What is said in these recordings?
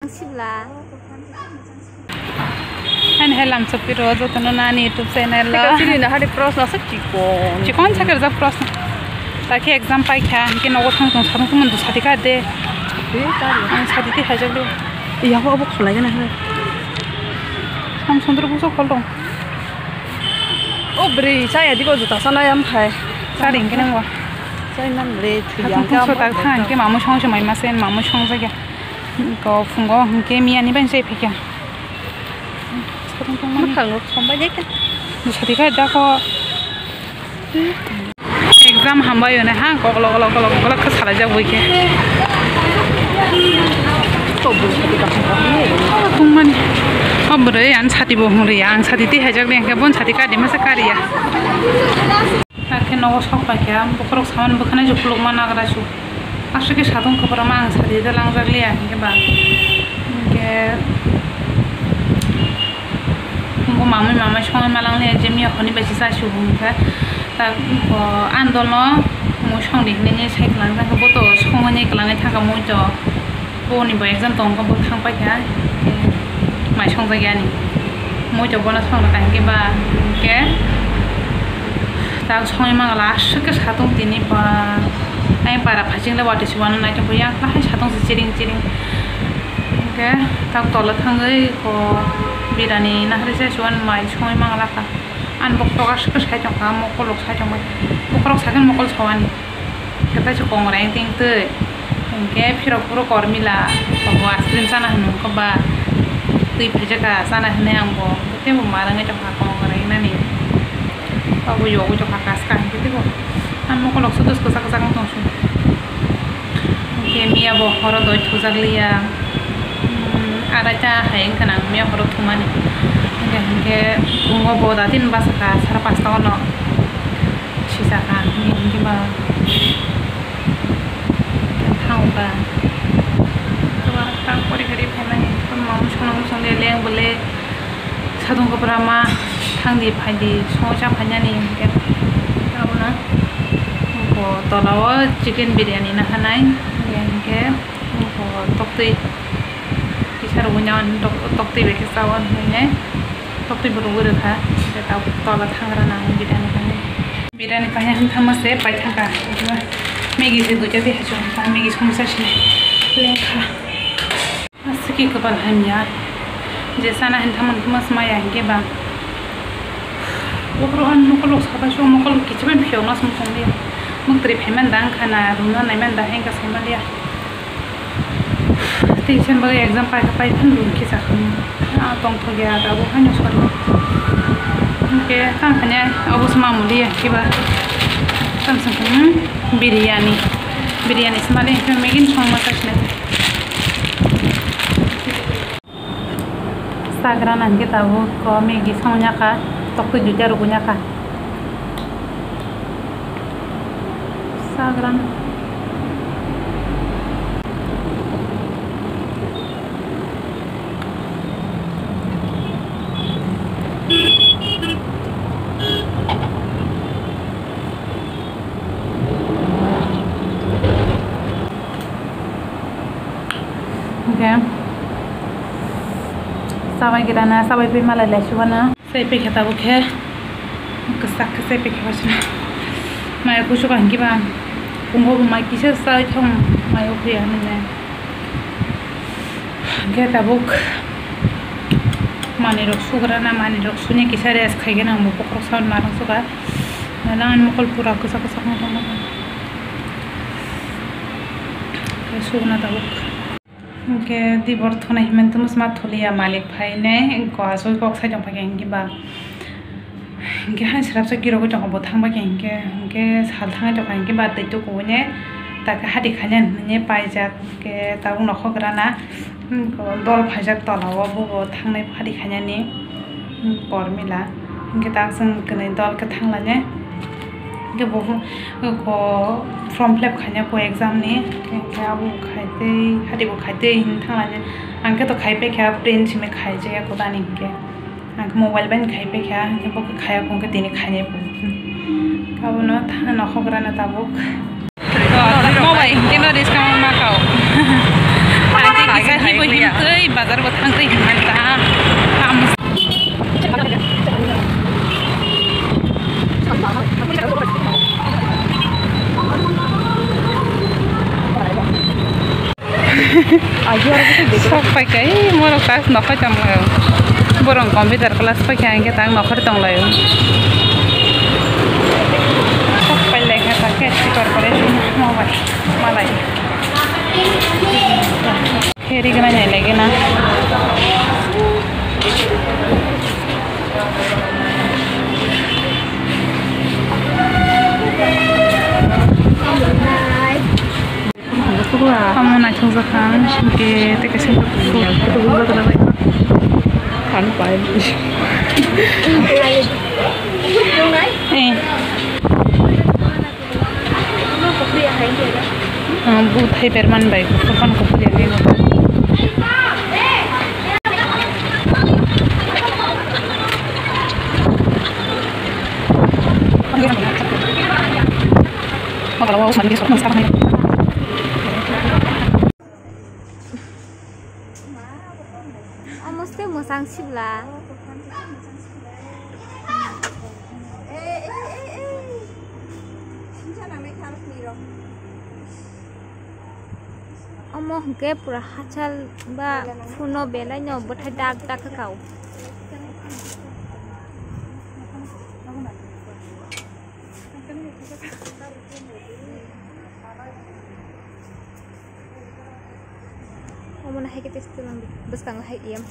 सिब्ला anh hay làm sập video cho tụi nó nani YouTube channel cái gì nữa hay प्रश्न sắc chỉ con chắc là प्रश्न ताकि एग्जाम पाई क्या इनके नौकरी थंग थंग साधु कुमन दूसरा दिखा दे हम साधी दिखा जब लो यहाँ को अब खुलाएगा ना हम सुंदर बुसो खोल दो ओ ब्रे saya di ko juta sana yam khai सारी इनके ना वो saya nan bre हम तुम सोता था इनके मामू शौंग से माई मासेन मामू शौंग से क्या को फुंगो इनके मियाँ नहीं बन से फिर क्या mất khẩn ngược không bao giờ cái दूसरा दिखा दा को एग्जाम हम बायो ना हाँ कोगलो का साला जा वो क्या तो बुझ के का तुम मन अब रे आन साथी बोहूं रे आन साथी ती है जग ले के बोन साथी का दे में से कारिया आखे नौ शौक पा क्या बकरक सामान बखने जो लोग मना करा छु आशु के साथों खबर मांग साथी द लांग जग ले के बा के को मामा शौक मालांग ले जेमी खनि बेसी सा छु बुंगा ता आंदोलन मो शौक देखने ने साइक्लां जा को तो शौक ने कलांगे थाका मो तो बोनी बो एग्जाम दं को थां पा क्या माइ शौक जाया नि मो तो बोना शौक का के बा के ता शौक मांगला आशु के साथों दिनि बा ai para phajing le wati suwan nai to ya la hai satong si chiring ke ta tol thang ei ko birani na hre se suwan mai choi mangala ka an bok to gas ke sai jong ka mo ko lok sai jong mai bok rok sagan mo ko chawani ke ta chu kong rang ting te ke phiro puro kormila ko asrin sana hanu ko ba tui phija ka sana hne ang bo te mo marang jong ka kong rang na ni ko bo yo ko jong ka kas ka te ko an mo ko lok su dos ko sak sak tong su ke mia bo horo doi thuzak liya ara cha haing kana mia horo thumani ke ngo bo da tin bas ka sara pas ta no sisa ka ni ba thau ba to ba ta pori gari phai ko mam chong song le leng bole sadong ko prama thang di phai di so cha phanya ni ke na ko to lawa chicken biryani na hanai ke ko tokti kisar bunyan tokti be kisawan ne tokti buru buru kha te ta to la thangra na biryani ka han thama se pai thanga megi se duja de hajo ta megi somsa chine lekha asiki kabal hamya jesa na han thaman mas maya ke ba Ukroan mukolok sahabat show mukolok kicauan pion nas mukong dia, muktrip heman dang kana rumah naiman dah hingga sama dia. Tiada bagai exam pai pun belum kisah kan, tong thogi ada abu hanya soal. Oke, kan hanya abu semua mulia kiba, kan sengkang biryani semalam itu megin cuma kasih. Instagram nanti tahu kau megi semuanya kah. Tokto juga rupunya kah? Instagram. Oke. Sampai kita na, sampai pun malah lesuana. Saya pikir tahu ke, kesak saya pikir macam, mai aku suka hingga bang, kumho mai kisah saya thong mai aku ya ni, ke tahu mani rok sugra na mani rok sunya kisah res kaya na mau pokok sound marang suka, nalan mukul pura kesak macam mana, ke suka tahu. के दी बर्थ नहीं मैं तुम स्मार्ट थोलिया मालिक भाई ने इनको आसोई को अक्सर जंपा के इनकी बा इनके हाँ शराब से गिरो को जंपा बोथांग बा के इनके साल थांग जंपा इनकी बात देतो को ने ताकि हाथी खाने ने पाई जाक के ताऊ नखो कराना इनको दौल भाई जाक तलावा वो थांग ने हाथी खाने ने पर मिला इनके ताक संग कने दौल के थांग लाने के वो को फॉर्म फिलअप खाने को एग्जाम ने क्या वो खाते हाथी वो खाते हिं थांग लाने अंके तो खाई पे क्या प्रिंट में खाई जाए को दानी के अंके मोबाइल बन खाई पे क्या जब वो खाया को के तीन खाने को कब ना था ना खबरा ना ताबुक मोबाइल के नो डिस्काउंट ना खाओ अंके किसा ही हिमतै बाजारबो थांसै हिमाय दा sok pakai morok tas nokhai tanglayo borong computer class pakai angke tang nokhar tanglayo sok pai lekha pakai corporation mobile malai kheri gana nyai lagi na kamu nak coba kan ke tekesnya itu gua kenapa kan paling bu thai perman baik kapan kau punya ni kalau mau mandi sekarang sekarang mesti musang sibla omo ke pura hachal ba funo belai no bothai dak dak kau omo na hai ke testu lang bas kang hai iam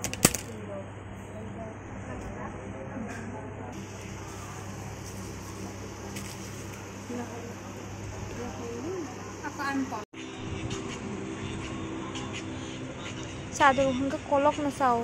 Sadu hingga kolok na sao.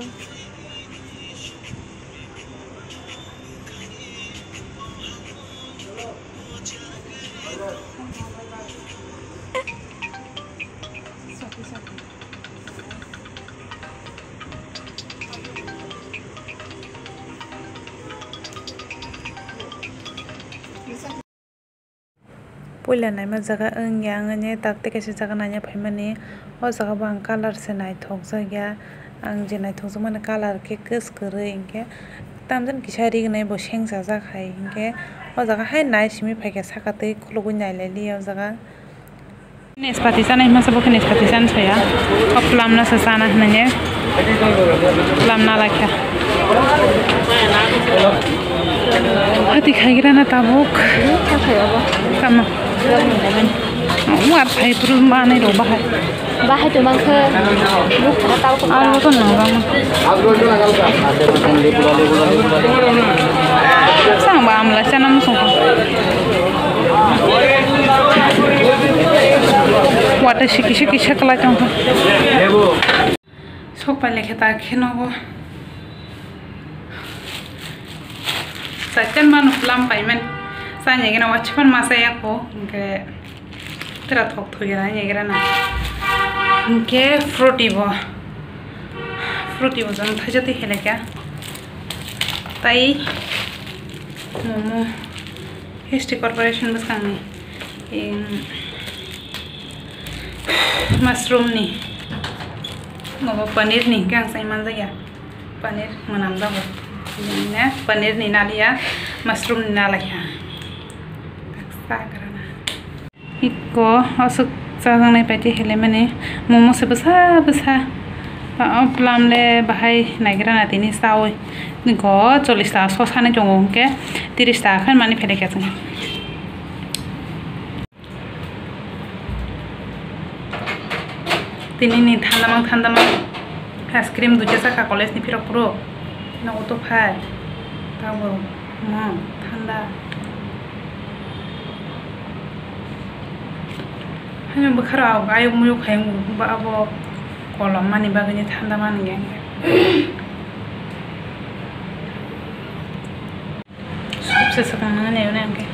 Pula nai ma jaga ang yang ane takte kaise jaga nanya phaimani o jaga bang color se nai thok jagya ang je nai thok jmane color ke kus kore inke tamjan kisari nai bo seng jaja khai inke o jaga hai nai simi phaike sakate khulugui nai leli o jaga nespati sana hima sabo nespati san saya o plam na sana nanye plam na lakha hati khagira na tabuk kama muat hai purul mana ro bahai Bahai tu mangke buk atau ko alu to nang bang sang bam la sanam song wata shiki shiki shakla chong sok pa lekhe ta kheno go sachen manu lam paimen sa nyegena wachpan masa ya ko ke tera thok thogira nyegera na ke fruity bo jan thajati hele kya tai momo history corporation bas kang in mushroom ni momo paneer ni kang sai man ja paneer manam da bo ne paneer ni nalia mushroom ni nalaya iko asuk jangan naik peti hele mane momo se besar besar plam le bahai naikra na tini sawi go 40 ta sosane jongong ke 30 ta kan mani phele ke sang tini ni thanda mang ice cream duje saka college ni phiro puro na auto phai tabo ma thanda hanya bekerja, ayam muyuk hayang abo kolam mani baganya thanda mani yang sukses sekarang nih udah yang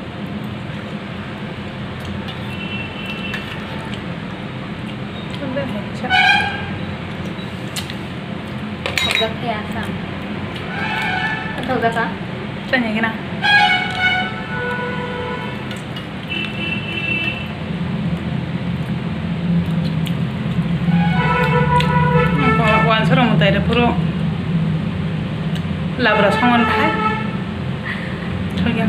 udah hecha udah kiasan atau udah apa tanya gina aire puro labra songon thai thoya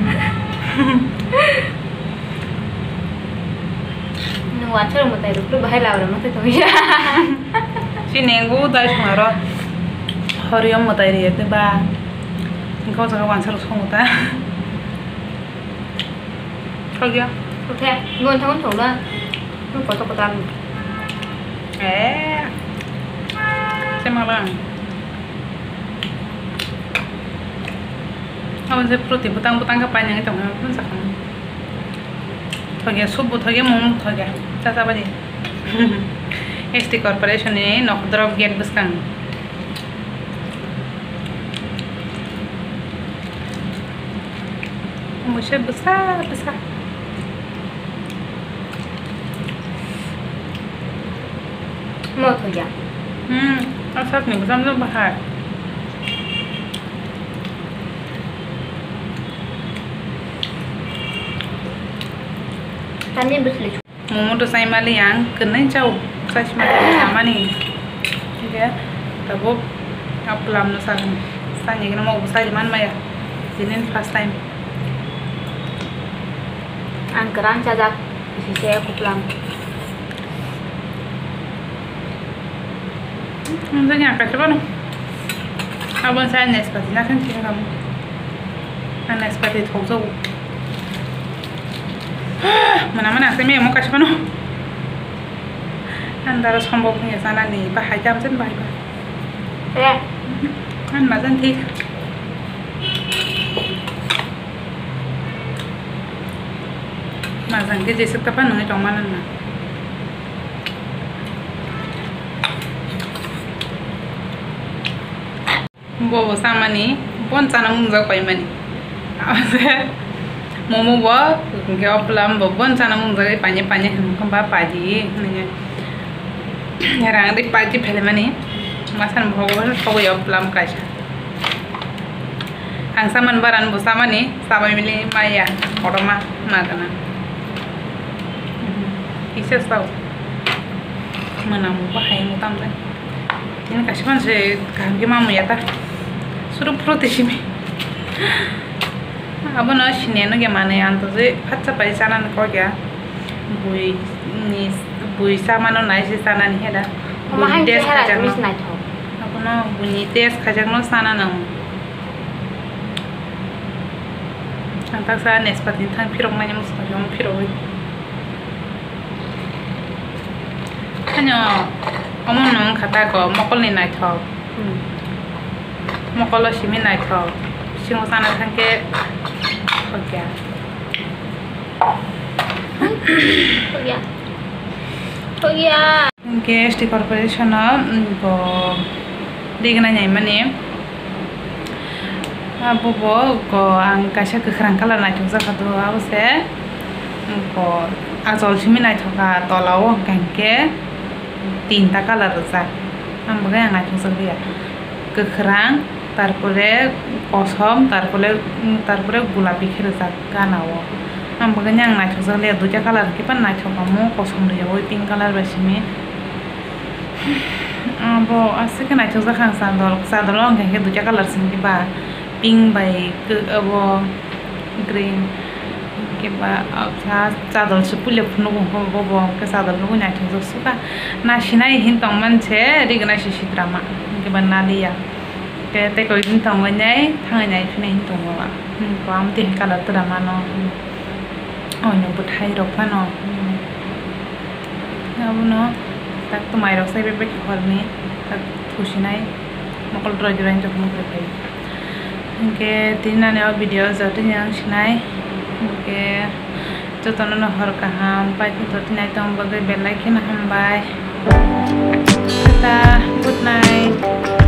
wajar mau tahu dulu bahaya lah orang mati tuh ya. Si nenggu dah semaro hariam mau tahu dia tu bah engkau jangan wajar songon ta thoya Oke, ngon thang thong lah. Lu foto kotan. Saya malang. Awan saya protein butang-butang kepanjang itu nggak pun sakam. Thoge sup thoge mung thoge. Casa apa ni? ST Corporation ini nok drop gate buskang. Musya besar. Mau tuh ya. Asal ni besar tu bahar. Kami bersih. Momo tu saya mali yang kena jauh. Saya cuma sama ni. Okay. Tapi apalam tu salah. Saya ni kena mau besar di mana ya? Jadi first time. Angkeran cajak. Isi saya kuplam. Nanti yang kasih apa? Abang saya nespati, nak kan cakap kamu. Nespati tu jauh. Mana saya mau kasih apa? Anda harus hamba punya sana ni, bahaya jam sen bahaya. Ya. Kan macam ti. Macam tu jadi sekarang nunggu cuma mana. Bawa sama ni, pun sana mungkin pai mani. Momo bawa, kau pelam bawa pun sana mungkin panjang kan bawa paji, ni. Yarang di paji phele mani, masan bawa kau ya pelam kasih. Angsa man baran bawa sama ni, sama mili maya, korma, macam Ises tahu. Mana mau bahaya mau tampil. Ini kasih man se kami mamu ya ta. Suruh proteksi me. Apa nak sini nu gimana ya? Antu se patsa pai sana nak kau ya. Bui sama nu naik si sana ni ada. Mahal je lah, tulis naik tu. Apa nu bunyi tes kajak nu sana nang. Antak saya nespati thang pirong mana musuh jom pirong. Hanya omong nong kata ko mokol ni naik tu. Mokol lo simi naik tu. Singo sana thangke okay. Oh ya. Okay, ST Corporation ko digna nyai mani. Abu ko ang kasih kekerang kala naik tu zakatu abu se ko azol simi naik tu ka tolao kangke tinta kalar zak. Ambil yang naik tu zakya kekerang tarpore kosom tarpore gulabi kira zak kanawo. Ambil yang naik tu zakya dua kalar kipan naik tu kamu kosom dia woi pink kalar bersimi. Abu asik naik tu zakang sadol orang kangke dua kalar sini ba. Pink by abo green kiba apa sadal sepuluh penuh bobo ke sadal nugu nyati suka nasional hintong manche rigna sisi drama kiba nalia ke te koi hintong nyai thang nyai fina hintong wa ko am te kala drama no oh nyobut hai rokpa no abu no tak tu mai rok sai bebe khorni tak thusinai mokol drojurain jok mukre pai Oke, tina ne video jatuh yang sinai. Oke, jotono no hor kaham, pai tu tina itu bagai bel like na ham bye. Good night.